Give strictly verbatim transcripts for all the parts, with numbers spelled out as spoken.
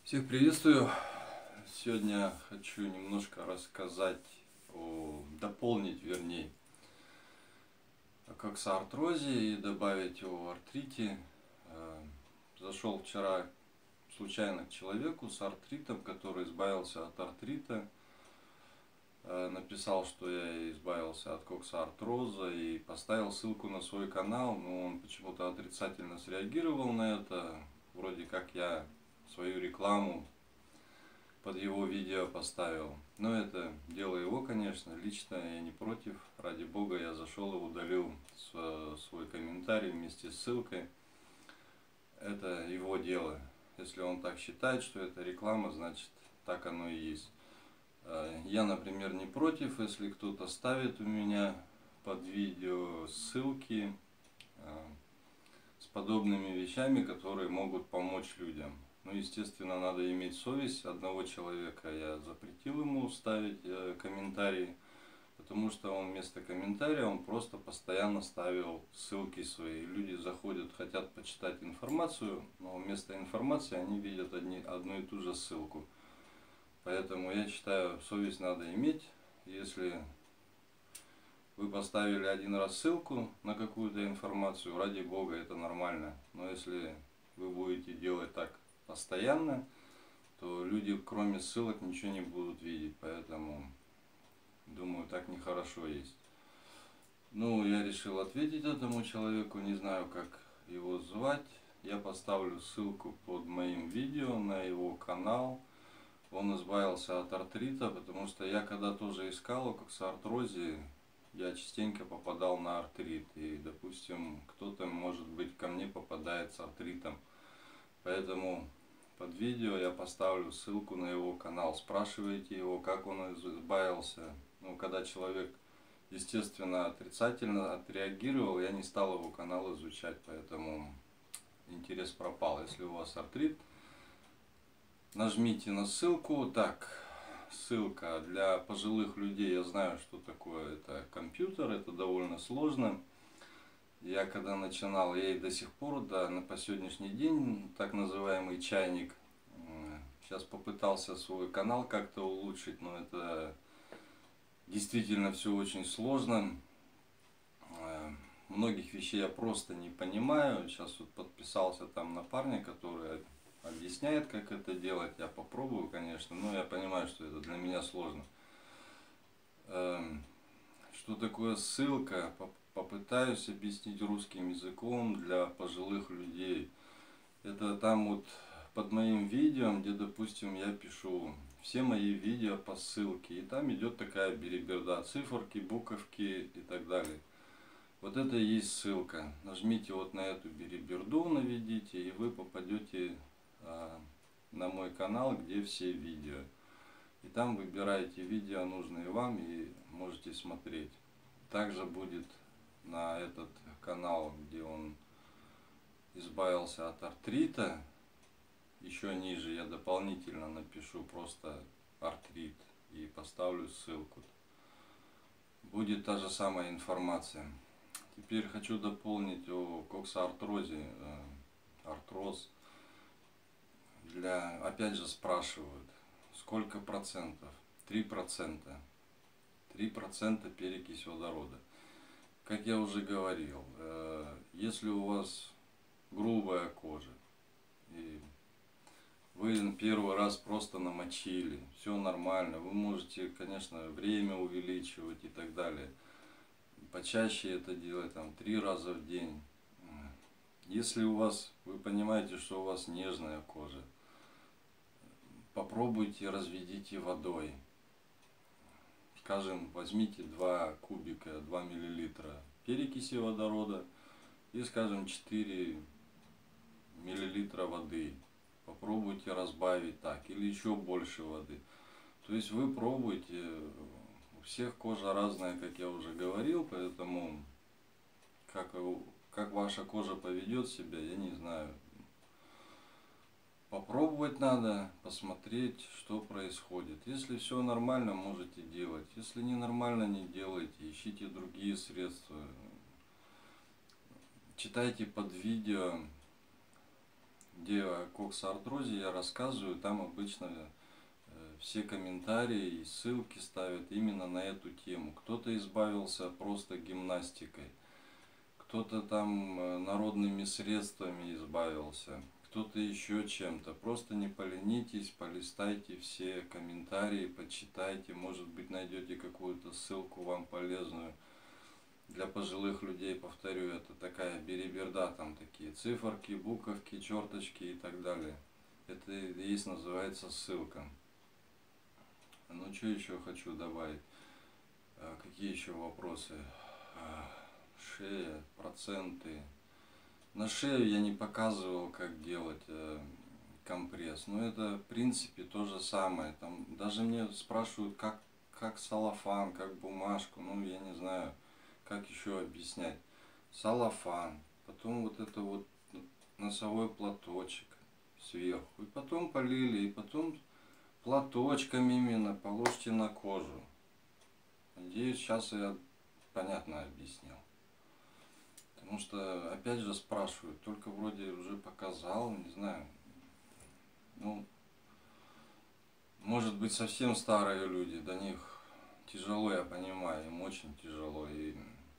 Всех приветствую! Сегодня хочу немножко рассказать, о, дополнить вернее, о коксартрозе и добавить о артрите. Зашел вчера случайно к человеку с артритом, который избавился от артрита. Написал, что я избавился от коксартроза и поставил ссылку на свой канал, но он почему-то отрицательно среагировал на это. Вроде как я свою рекламу под его видео поставил. Но это дело его, конечно. Лично я не против. Ради бога, я зашел и удалил свой комментарий вместе с ссылкой. Это его дело. Если он так считает, что это реклама, значит так оно и есть. Я, например, не против, если кто-то ставит у меня под видео ссылки с подобными вещами, которые могут помочь людям. Ну, естественно, надо иметь совесть. Одного человека я запретил ему ставить комментарии, потому что он вместо комментария он просто постоянно ставил ссылки свои. Люди заходят, хотят почитать информацию, но вместо информации они видят одни, одну и ту же ссылку. Поэтому я считаю, совесть надо иметь. Если вы поставили один раз ссылку на какую-то информацию, ради бога, это нормально. Но если вы будете делать так постоянно, то люди кроме ссылок ничего не будут видеть. Поэтому, думаю, так нехорошо есть. Ну, я решил ответить этому человеку, не знаю, как его звать. Я поставлю ссылку под моим видео на его канал. Он избавился от артрита, потому что я когда тоже искал о коксартрозе, я частенько попадал на артрит. И, допустим, кто-то, может быть, ко мне попадает с артритом. Поэтому под видео я поставлю ссылку на его канал. Спрашивайте его, как он избавился. Ну, когда человек, естественно, отрицательно отреагировал, я не стал его канал изучать, поэтому интерес пропал. Если у вас артрит, нажмите на ссылку. Так, ссылка для пожилых людей. Я знаю, что такое это компьютер, это довольно сложно. Я когда начинал, я и до сих пор, да, на по сегодняшний день, так называемый чайник. Сейчас попытался свой канал как-то улучшить, но это действительно все очень сложно. Многих вещей я просто не понимаю. Сейчас вот подписался там на парня, который объясняет, как это делать. Я попробую, конечно, но я понимаю, что это для меня сложно. Что такое ссылка? Попытаюсь объяснить русским языком для пожилых людей. Это там вот под моим видео, где, допустим, я пишу все мои видео по ссылке. И там идет такая белиберда, циферки, буковки и так далее. Вот это и есть ссылка. Нажмите вот на эту белиберду, наведите, и вы попадете а, на мой канал, где все видео. И там выбираете видео, нужные вам, и можете смотреть. Также будет на этот канал, где он избавился от артрита, еще ниже я дополнительно напишу просто артрит и поставлю ссылку. Будет та же самая информация. Теперь хочу дополнить о коксартрозе. Артроз. Для, опять же спрашивают, сколько процентов? три процента. три процента перекись водорода. Как я уже говорил, если у вас грубая кожа, и вы первый раз просто намочили, все нормально, вы можете, конечно, время увеличивать и так далее. Почаще это делать, там, три раза в день. Если у вас, вы понимаете, что у вас нежная кожа, попробуйте, разведите водой. Скажем, возьмите два кубика, два миллилитра перекиси водорода и, скажем, четыре миллилитра воды. Попробуйте разбавить так, или еще больше воды. То есть вы пробуйте. У всех кожа разная, как я уже говорил, поэтому как, как ваша кожа поведет себя, я не знаю. Попробовать надо, посмотреть, что происходит. Если все нормально, можете делать. Если не нормально, не делайте. Ищите другие средства. Читайте под видео, где о коксартрозе я рассказываю, там обычно все комментарии и ссылки ставят именно на эту тему. Кто-то избавился просто гимнастикой, кто-то там народными средствами избавился, кто-то еще чем-то. Просто не поленитесь, полистайте все комментарии, почитайте, может быть найдете какую-то ссылку вам полезную. Для пожилых людей, повторю, это такая бериберда, там такие циферки, буковки, черточки и так далее. Это и есть, называется, ссылка. Ну, что еще хочу добавить? Какие еще вопросы? Шея, проценты. На шею я не показывал, как делать компресс. Но это, в принципе, то же самое. Там даже мне спрашивают, как, как салофан, как бумажку. Ну, я не знаю, как еще объяснять. Салофан, потом вот это вот носовой платочек сверху. И потом полили, и потом платочками именно положите на кожу. Надеюсь, сейчас я понятно объяснил. Потому что, опять же, спрашивают, только вроде уже показал, не знаю. Ну, может быть, совсем старые люди, до них тяжело, я понимаю, им очень тяжело. И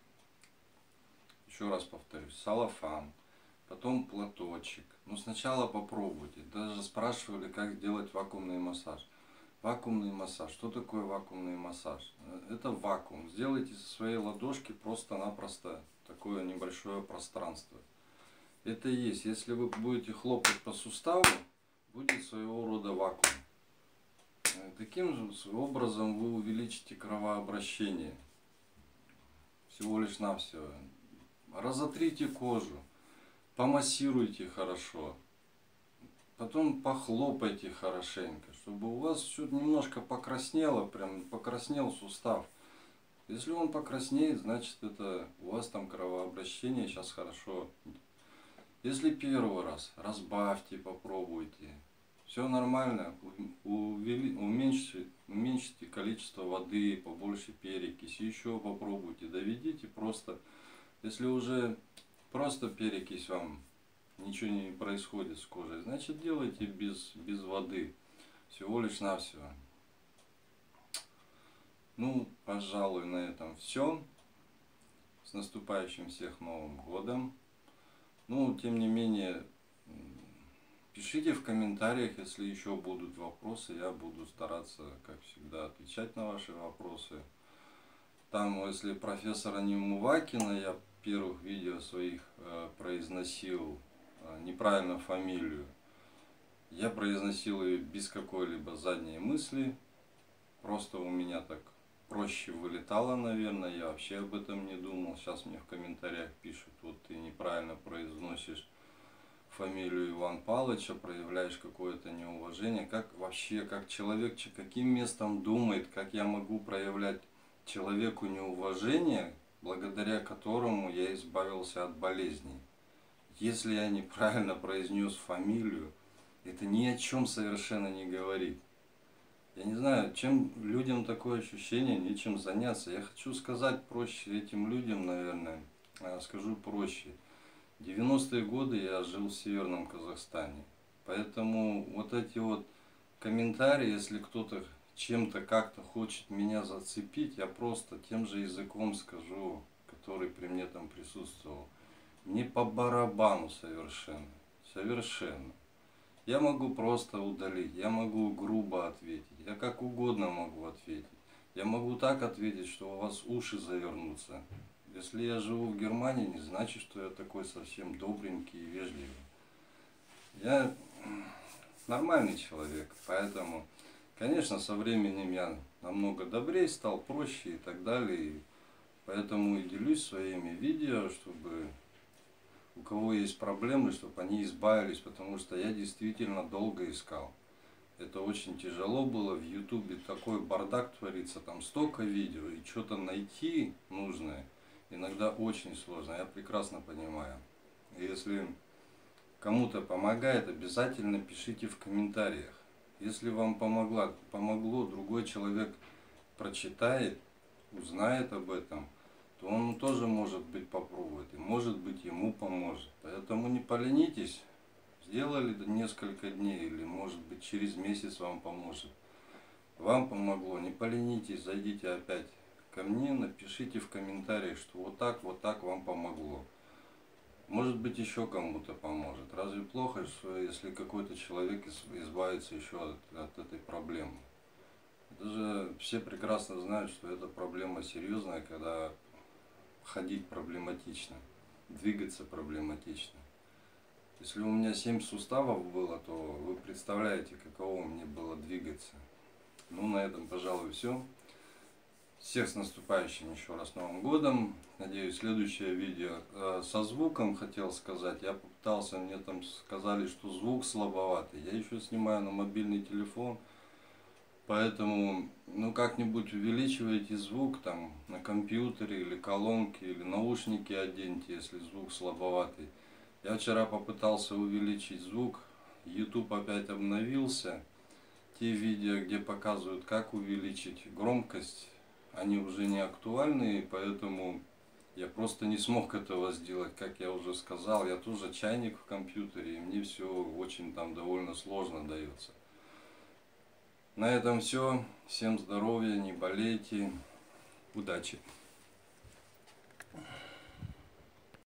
еще раз повторюсь, салофан, потом платочек. Ну, сначала попробуйте. Даже спрашивали, как сделать вакуумный массаж. Вакуумный массаж. Что такое вакуумный массаж? Это вакуум. Сделайте со своей ладошки просто-напросто такое небольшое пространство. Это и есть. Если вы будете хлопать по суставу, будет своего рода вакуум. Таким же образом вы увеличите кровообращение. Всего лишь навсего. Разотрите кожу. Помассируйте хорошо. Потом похлопайте хорошенько, чтобы у вас что-то немножко покраснело, прям покраснел сустав. Если он покраснеет, значит это у вас там кровообращение сейчас хорошо. Если первый раз, разбавьте, попробуйте. Все нормально, увели, уменьшите, уменьшите количество воды, побольше перекись, еще попробуйте, доведите просто. Если уже просто перекись вам, ничего не происходит с кожей, значит делайте без, без воды, всего лишь навсего. Ну, пожалуй, на этом все. С наступающим всех Новым годом. Ну, тем не менее, пишите в комментариях, если еще будут вопросы, я буду стараться, как всегда, отвечать на ваши вопросы. Там, если профессора Немувакина, я в первых видео своих э, произносил э, неправильно фамилию. Я произносил ее без какой-либо задней мысли. Просто у меня так проще вылетало, наверное. Я вообще об этом не думал. Сейчас мне в комментариях пишут, вот ты неправильно произносишь фамилию Иван Палыча, проявляешь какое-то неуважение. Как вообще, как человек, каким местом думает, как я могу проявлять человеку неуважение, благодаря которому я избавился от болезней. Если я неправильно произнес фамилию, это ни о чем совершенно не говорит. Я не знаю, чем людям такое ощущение, нечем заняться. Я хочу сказать проще этим людям, наверное, скажу проще. В девяностые годы я жил в Северном Казахстане. Поэтому вот эти вот комментарии, если кто-то чем-то как-то хочет меня зацепить, я просто тем же языком скажу, который при мне там присутствовал. Не по барабану совершенно. Совершенно. Я могу просто удалить, я могу грубо ответить, я как угодно могу ответить. Я могу так ответить, что у вас уши завернутся. Если я живу в Германии, не значит, что я такой совсем добренький и вежливый. Я нормальный человек, поэтому, конечно, со временем я намного добрее стал, проще и так далее. И поэтому и делюсь своими видео, чтобы у кого есть проблемы, чтобы они избавились, потому что я действительно долго искал. Это очень тяжело было, в ютубе такой бардак творится, там столько видео, и что-то найти нужное иногда очень сложно, я прекрасно понимаю. И если кому-то помогает, обязательно пишите в комментариях. Если вам помогло, помогло, другой человек прочитает, узнает об этом, то он тоже, может быть, попробует, и может быть, ему поможет. Поэтому не поленитесь, сделали несколько дней или может быть через месяц вам поможет. Вам помогло, не поленитесь, зайдите опять ко мне, напишите в комментариях, что вот так, вот так вам помогло. Может быть, еще кому-то поможет. Разве плохо, что если какой-то человек избавится еще от, от этой проблемы? Это же все прекрасно знают, что эта проблема серьезная, когда ходить проблематично, двигаться проблематично. Если у меня семь суставов было, то вы представляете, каково мне было двигаться. Ну, на этом, пожалуй, все. Всех с наступающим еще раз Новым годом. Надеюсь, следующее видео э, со звуком хотел сказать. Я попытался, мне там сказали, что звук слабоватый. Я еще снимаю на мобильный телефон. Поэтому, ну, как-нибудь увеличивайте звук там на компьютере или колонке, или наушники оденьте, если звук слабоватый. Я вчера попытался увеличить звук. YouTube опять обновился. Те видео, где показывают, как увеличить громкость, они уже не актуальны, поэтому я просто не смог этого сделать. Как я уже сказал, я тоже чайник в компьютере, и мне все очень там довольно сложно дается. На этом все. Всем здоровья, не болейте. Удачи!